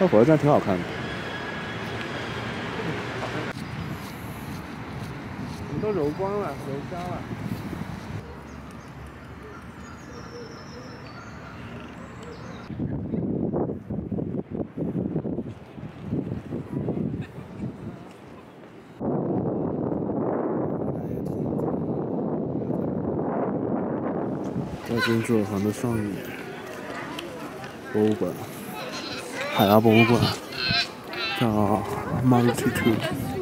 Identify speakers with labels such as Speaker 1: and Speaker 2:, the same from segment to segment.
Speaker 1: 火车站挺好看的。
Speaker 2: 我们都揉光了，揉瞎了。
Speaker 1: 在珍珠耳环的上面，博物馆，海牙博物馆，叫 Multitude。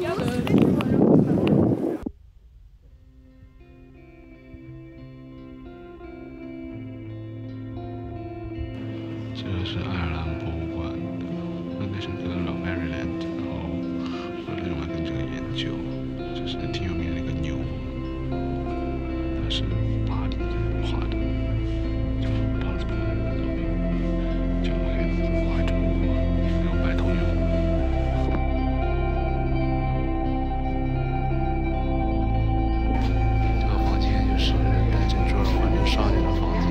Speaker 3: 这个是爱尔兰博物馆的 National of Maryland， 然后我另外跟这个研究，这是挺有名的一个牛，它是巴黎画的，叫巴斯普的作品，叫White Bull， 那种白头牛。这个房间就是戴珍珠耳环这个少女的房间。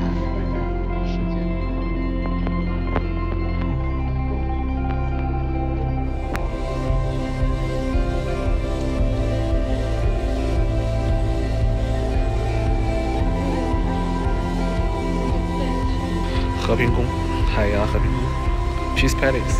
Speaker 3: 和平宫，海牙和平宫 ，Peace Palace。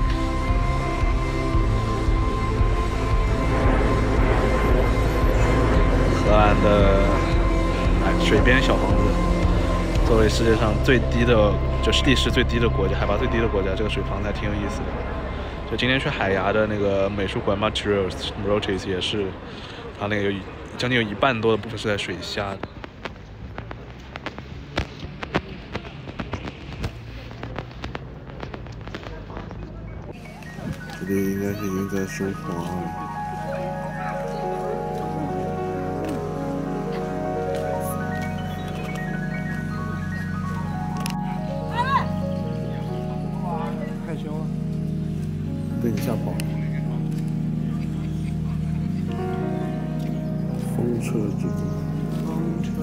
Speaker 3: 荷兰的水边小房子，作为世界上最低的，就是地势最低的国家，海拔最低的国家，这个水房子还挺有意思的。就今天去海牙的那个美术馆 Materials Roches 也是，它那个将近有一半多的部分是在水下的。
Speaker 1: 这里应该是已经在收花了。
Speaker 2: 害羞了，
Speaker 1: 被你吓跑了。风车之子。
Speaker 2: 风车。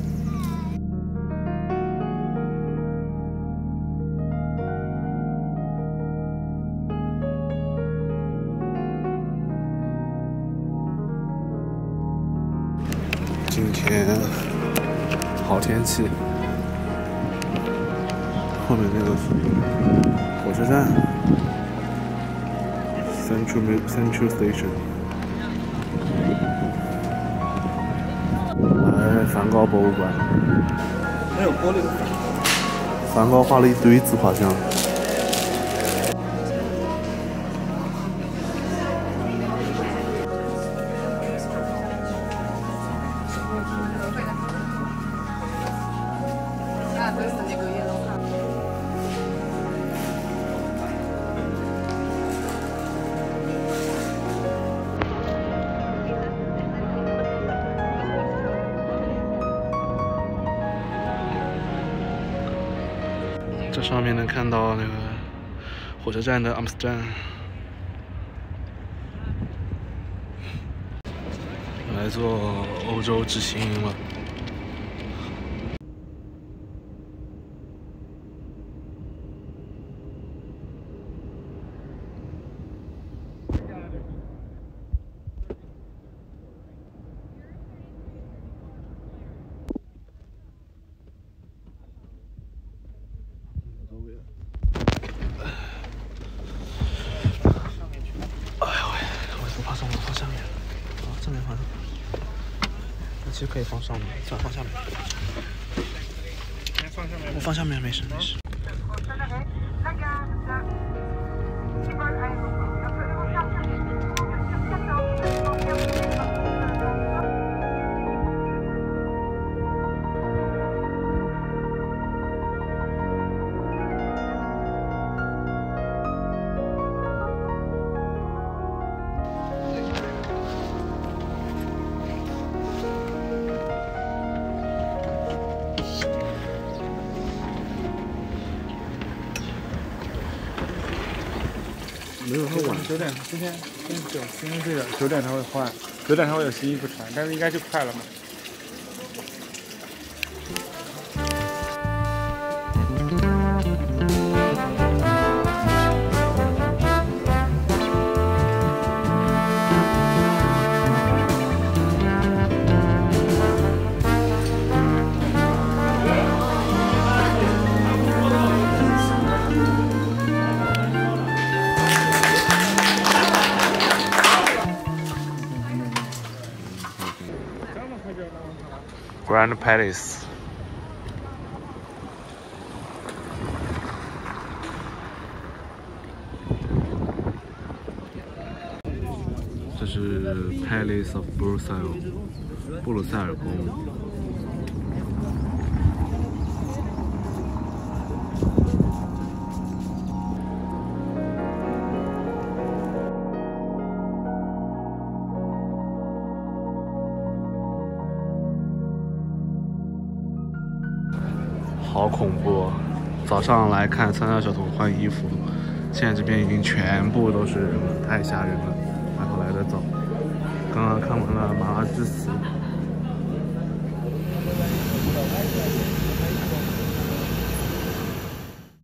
Speaker 1: 今天好天气，后面那个是火车站 Central Station。来梵高博物馆，
Speaker 2: 没有玻璃的。
Speaker 1: 梵高画了一堆自画像。
Speaker 3: 这上面能看到那个火车站的阿姆斯特丹。来做欧洲之行了。其实可以放上面，算放下面。我放下面没事没事。
Speaker 1: 没有，他晚
Speaker 2: 9点，今天这个9点他会换，9点他会有新衣服穿，但是应该就快了嘛。
Speaker 3: Grand Palace。这是 Palace of Brussels， 布鲁塞尔宫。好恐怖！早上来看参加小童换衣服，现在这边已经全部都是人了，太吓人了。还好来得早，刚刚看完了马拉之死。